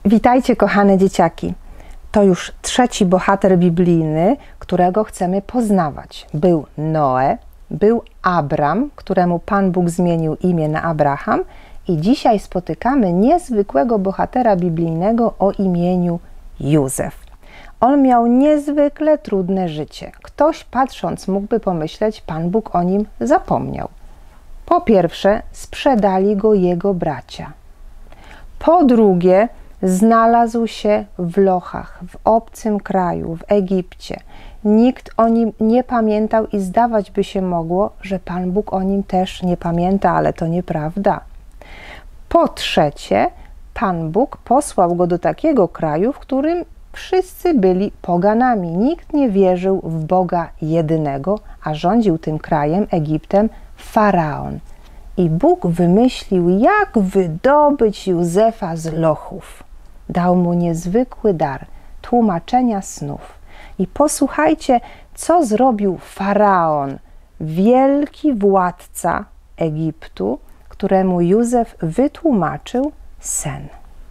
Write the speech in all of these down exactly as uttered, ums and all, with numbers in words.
Witajcie, kochane dzieciaki. To już trzeci bohater biblijny, którego chcemy poznawać. Był Noe, był Abram, któremu Pan Bóg zmienił imię na Abraham, i dzisiaj spotykamy niezwykłego bohatera biblijnego o imieniu Józef. On miał niezwykle trudne życie. Ktoś patrząc mógłby pomyśleć, Pan Bóg o nim zapomniał. Po pierwsze, sprzedali go jego bracia. Po drugie, znalazł się w lochach, w obcym kraju, w Egipcie. Nikt o nim nie pamiętał i zdawać by się mogło, że Pan Bóg o nim też nie pamięta, ale to nieprawda. Po trzecie, Pan Bóg posłał go do takiego kraju, w którym wszyscy byli poganami. Nikt nie wierzył w Boga jedynego, a rządził tym krajem, Egiptem, Faraon. I Bóg wymyślił, jak wydobyć Józefa z lochów. Dał mu niezwykły dar tłumaczenia snów. I posłuchajcie, co zrobił Faraon, wielki władca Egiptu, któremu Józef wytłumaczył sen.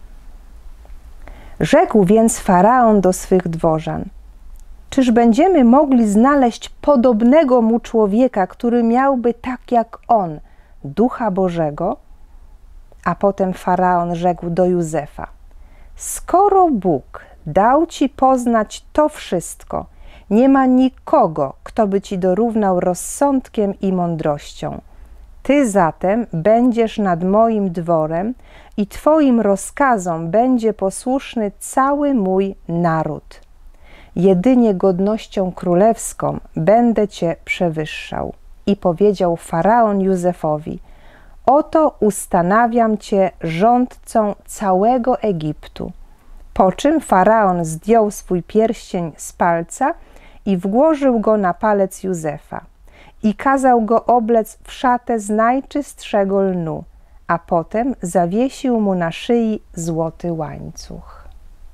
Rzekł więc Faraon do swych dworzan: czyż będziemy mogli znaleźć podobnego mu człowieka, który miałby tak jak on Ducha Bożego? A potem Faraon rzekł do Józefa: skoro Bóg dał ci poznać to wszystko, nie ma nikogo, kto by ci dorównał rozsądkiem i mądrością. Ty zatem będziesz nad moim dworem i twoim rozkazom będzie posłuszny cały mój naród. Jedynie godnością królewską będę cię przewyższał. I powiedział Faraon Józefowi: oto ustanawiam cię rządcą całego Egiptu. Po czym Faraon zdjął swój pierścień z palca i włożył go na palec Józefa i kazał go oblec w szatę z najczystszego lnu, a potem zawiesił mu na szyi złoty łańcuch.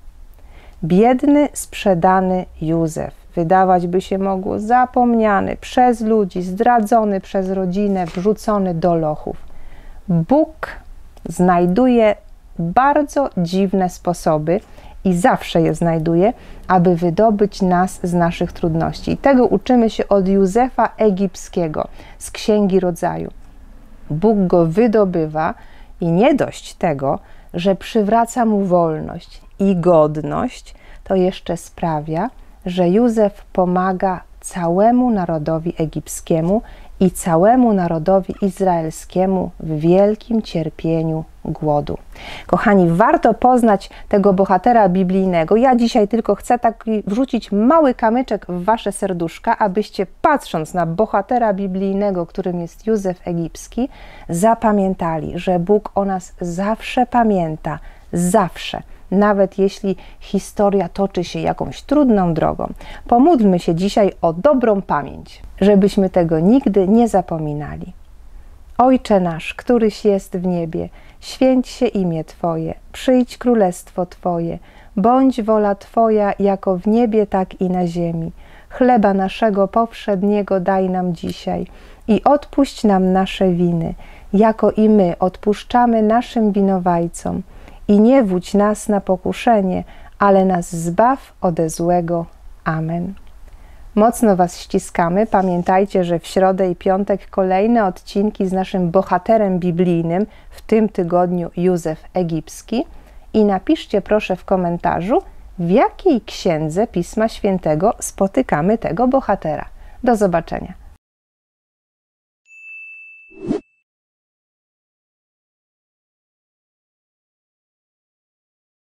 Biedny, sprzedany Józef, wydawać by się mogło zapomniany przez ludzi, zdradzony przez rodzinę, wrzucony do lochów. Bóg znajduje bardzo dziwne sposoby i zawsze je znajduje, aby wydobyć nas z naszych trudności. I tego uczymy się od Józefa Egipskiego z Księgi Rodzaju. Bóg go wydobywa i nie dość tego, że przywraca mu wolność i godność, to jeszcze sprawia, że Józef pomaga całemu narodowi egipskiemu i całemu narodowi izraelskiemu w wielkim cierpieniu głodu. Kochani, warto poznać tego bohatera biblijnego. Ja dzisiaj tylko chcę taki wrzucić mały kamyczek w wasze serduszka, abyście patrząc na bohatera biblijnego, którym jest Józef Egipski, zapamiętali, że Bóg o nas zawsze pamięta, zawsze. Nawet jeśli historia toczy się jakąś trudną drogą. Pomódlmy się dzisiaj o dobrą pamięć, żebyśmy tego nigdy nie zapominali. Ojcze nasz, któryś jest w niebie, święć się imię Twoje, przyjdź królestwo Twoje, bądź wola Twoja jako w niebie, tak i na ziemi. Chleba naszego powszedniego daj nam dzisiaj i odpuść nam nasze winy, jako i my odpuszczamy naszym winowajcom. I nie wódź nas na pokuszenie, ale nas zbaw ode złego. Amen. Mocno was ściskamy. Pamiętajcie, że w środę i piątek kolejne odcinki z naszym bohaterem biblijnym, w tym tygodniu Józef Egipski. I napiszcie proszę w komentarzu, w jakiej księdze Pisma Świętego spotykamy tego bohatera. Do zobaczenia.